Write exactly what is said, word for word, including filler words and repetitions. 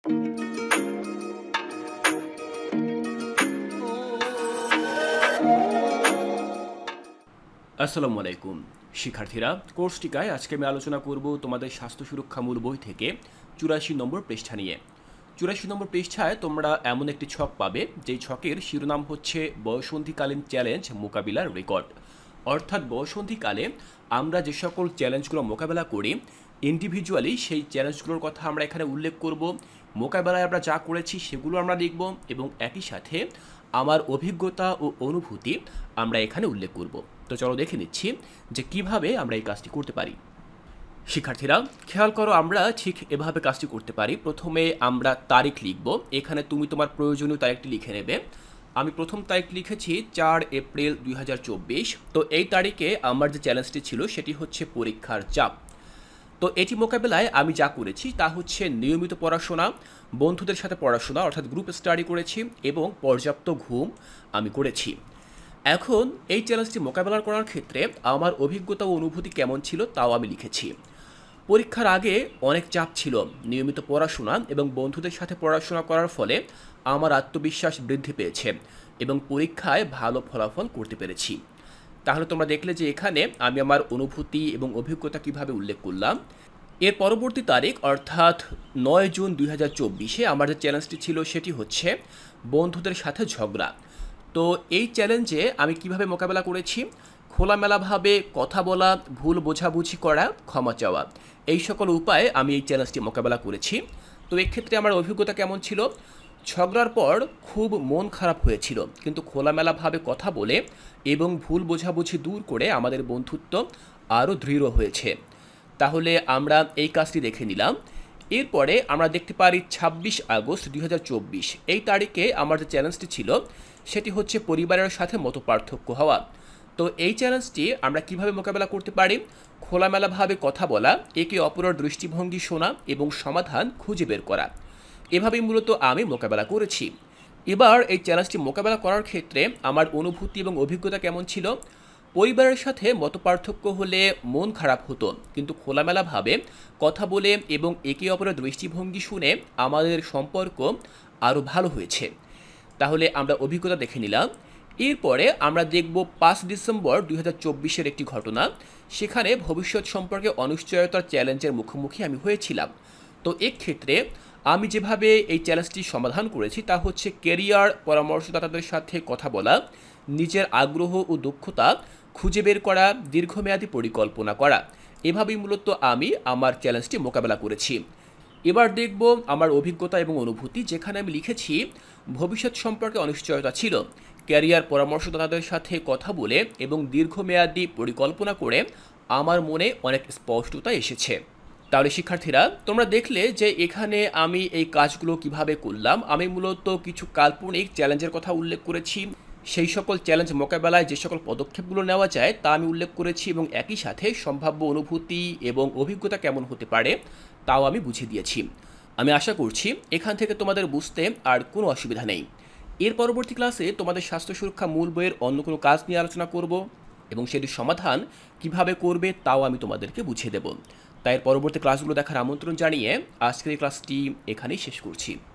আসসালামু আলাইকুম শিক্ষার্থীরা, কোর্স টিকায় আজকে আমি আলোচনা করব তোমাদের স্বাস্থ্য সুরক্ষা মূল বই থেকে চুরাশি নম্বর পৃষ্ঠা নিয়ে। চুরাশি নম্বর পৃষ্ঠায় তোমরা এমন একটি ছক পাবে যেই ছকের শিরোনাম হচ্ছে বয়ঃসন্ধিকালীন চ্যালেঞ্জ মোকাবিলার রেকর্ড। অর্থাৎ বয়ঃসন্ধিকালে আমরা যে সকল চ্যালেঞ্জগুলো মোকাবেলা করি ইন্ডিভিজুয়ালি সেই চ্যালেঞ্জগুলোর কথা আমরা এখানে উল্লেখ করব। মোকাবেলায় আমরা যা করেছি সেগুলো আমরা লিখব এবং একই সাথে আমার অভিজ্ঞতা ও অনুভূতি আমরা এখানে উল্লেখ করব। তো চলো দেখে নিচ্ছি যে কিভাবে আমরা এই কাজটি করতে পারি। শিক্ষার্থীরা খেয়াল করো, আমরা ঠিক এভাবে কাজটি করতে পারি। প্রথমে আমরা তারিখ লিখব। এখানে তুমি তোমার প্রয়োজনীয় তারিখটি লিখে নেবে। আমি প্রথম তারিখ লিখেছি চার এপ্রিল দুই হাজার চব্বিশ। তো এই তারিখে আমার যে চ্যালেঞ্জটি ছিল সেটি হচ্ছে পরীক্ষার চাপ। তো এটি মোকাবেলায় আমি যা করেছি তা হচ্ছে নিয়মিত পড়াশোনা, বন্ধুদের সাথে পড়াশোনা অর্থাৎ গ্রুপ স্টাডি করেছি এবং পর্যাপ্ত ঘুম আমি করেছি। এখন এই চ্যালেঞ্জটি মোকাবেলা করার ক্ষেত্রে আমার অভিজ্ঞতা ও অনুভূতি কেমন ছিল তাও আমি লিখেছি। পরীক্ষার আগে অনেক চাপ ছিল, নিয়মিত পড়াশোনা এবং বন্ধুদের সাথে পড়াশোনা করার ফলে আমার আত্মবিশ্বাস বৃদ্ধি পেয়েছে এবং পরীক্ষায় ভালো ফলাফল করতে পেরেছি। তাহলে তোমরা দেখলে যে এখানে আমি আমার অনুভূতি এবং অভিজ্ঞতা কিভাবে উল্লেখ করলাম। এর পরবর্তী তারিখ অর্থাৎ নয় জুন দুই হাজার চব্বিশে আমার যে চ্যালেঞ্জটি ছিল সেটি হচ্ছে বন্ধুদের সাথে ঝগড়া। তো এই চ্যালেঞ্জে আমি কিভাবে মোকাবেলা করেছি, খোলামেলাভাবে কথা বলা, ভুল বোঝাবুঝি করা, ক্ষমা চাওয়া, এই সকল উপায়ে আমি এই চ্যালেঞ্জটি মোকাবেলা করেছি। তো এক্ষেত্রে আমার অভিজ্ঞতা কেমন ছিল, ঝগড়ার পর খুব মন খারাপ হয়েছিল, কিন্তু খোলামেলাভাবে কথা বলে এবং ভুল বোঝাবুঝি দূর করে আমাদের বন্ধুত্ব আরও দৃঢ় হয়েছে। তাহলে আমরা এই কাজটি দেখে নিলাম। এরপরে আমরা দেখতে পারি ছাব্বিশ আগস্ট দুই হাজার চব্বিশ এই তারিখে আমার যে চ্যালেঞ্জটি ছিল সেটি হচ্ছে পরিবারের সাথে মতপার্থক্য হওয়া। তো এই চ্যালেঞ্জটি আমরা কিভাবে মোকাবেলা করতে পারি, খোলামেলাভাবে কথা বলা, একে অপরের দৃষ্টিভঙ্গি শোনা এবং সমাধান খুঁজে বের করা। এভাবেই মূলত আমি মোকাবেলা করেছি। এবার এই চ্যালেঞ্জটি মোকাবেলা করার ক্ষেত্রে আমার অনুভূতি এবং অভিজ্ঞতা কেমন ছিল, পরিবারের সাথে মতপার্থক্য হলে মন খারাপ হতো, কিন্তু খোলামেলাভাবে কথা বলে এবং একে অপরের দৃষ্টিভঙ্গি শুনে আমাদের সম্পর্ক আরও ভালো হয়েছে। তাহলে আমরা অভিজ্ঞতা দেখে নিলাম। এরপরে আমরা দেখব পাঁচ ডিসেম্বর দুই হাজার চব্বিশের একটি ঘটনা। সেখানে ভবিষ্যৎ সম্পর্কে অনিশ্চয়তার চ্যালেঞ্জের মুখোমুখি আমি হয়েছিলাম। তো এক্ষেত্রে আমি যেভাবে এই চ্যালেঞ্জটি সমাধান করেছি তা হচ্ছে ক্যারিয়ার পরামর্শদাতাদের সাথে কথা বলা, নিজের আগ্রহ ও দক্ষতা খুঁজে বের করা, দীর্ঘমেয়াদী পরিকল্পনা করা। এভাবেই মূলত আমি আমার চ্যালেঞ্জটি মোকাবেলা করেছি। এবার দেখব আমার অভিজ্ঞতা এবং অনুভূতি, যেখানে আমি লিখেছি ভবিষ্যৎ সম্পর্কে অনিশ্চয়তা ছিল, ক্যারিয়ার পরামর্শদাতাদের সাথে কথা বলে এবং দীর্ঘমেয়াদী পরিকল্পনা করে আমার মনে অনেক স্পষ্টতা এসেছে। তাহলে শিক্ষার্থীরা তোমরা দেখলে যে এখানে আমি এই কাজগুলো কিভাবে করলাম। আমি মূলত কিছু কাল্পনিক চ্যালেঞ্জের কথা উল্লেখ করেছি, সেই সকল চ্যালেঞ্জ মোকাবেলায় যে সকল পদক্ষেপগুলো নেওয়া যায় তা আমি উল্লেখ করেছি এবং একই সাথে সম্ভাব্য অনুভূতি এবং অভিজ্ঞতা কেমন হতে পারে তাও আমি বুঝিয়ে দিয়েছি। আমি আশা করছি এখান থেকে তোমাদের বুঝতে আর কোনো অসুবিধা নেই। এর পরবর্তী ক্লাসে তোমাদের স্বাস্থ্য সুরক্ষা মূল বইয়ের অন্য কোনো কাজ নিয়ে আলোচনা করব এবং সেটির সমাধান কিভাবে করবে তাও আমি তোমাদেরকে বুঝিয়ে দেব। তাই এর পরবর্তী ক্লাসগুলো দেখার আমন্ত্রণ জানিয়ে আজকের এই ক্লাসটি এখানেই শেষ করছি।